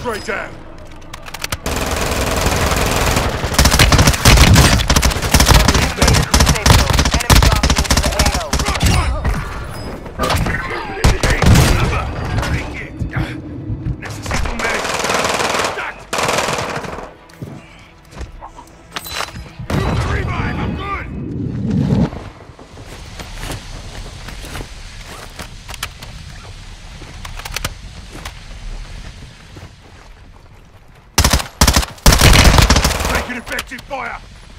straight down. Effective fire!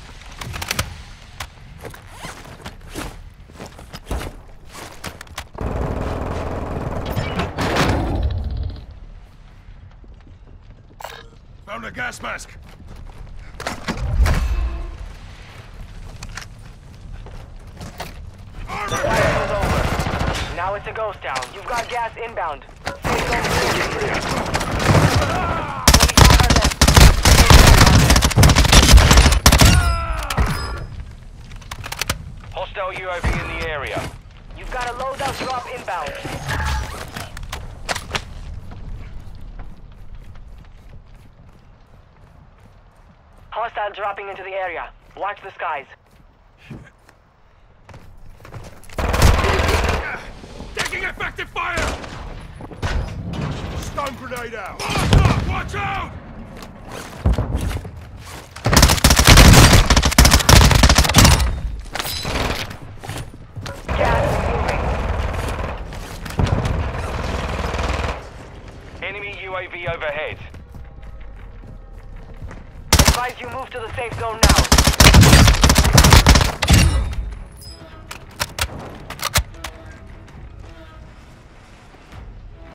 Found a gas mask! Now it's a ghost town. You've got gas inbound. Hostile UAV in the area. You've got a loadout drop inbound. Hostile dropping into the area. Watch the skies. Taking effective fire! Stun grenade out! Watch out! Enemy UAV overhead. Advise you move to the safe zone now.